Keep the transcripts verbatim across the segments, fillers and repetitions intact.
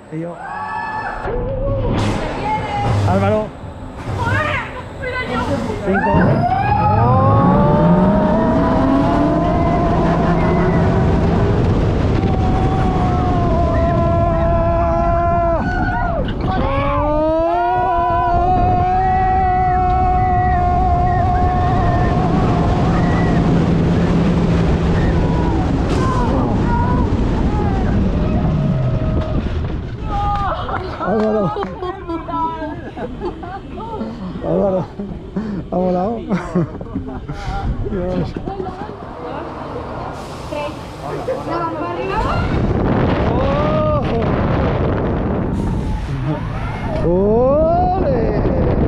Y yo... Álvaro. Cinco. Álvaro, Álvaro, ha volado. Dios. ¡Oh! ¡Ole!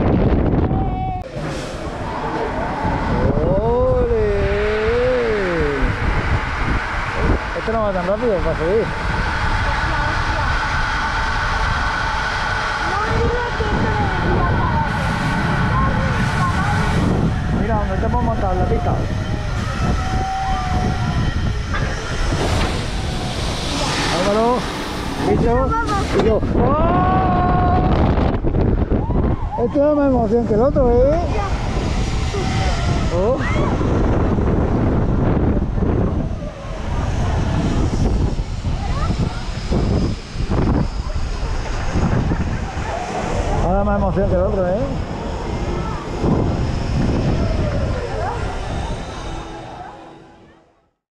¡Ole! Este no va tan rápido para subir. Mira, ¿dónde te hemos montado en la pista? Álvaro, bicho, y yo. ¡Oh! Esto da más emoción que el otro, ¿eh? Oh. Da más emoción que el otro, ¿eh?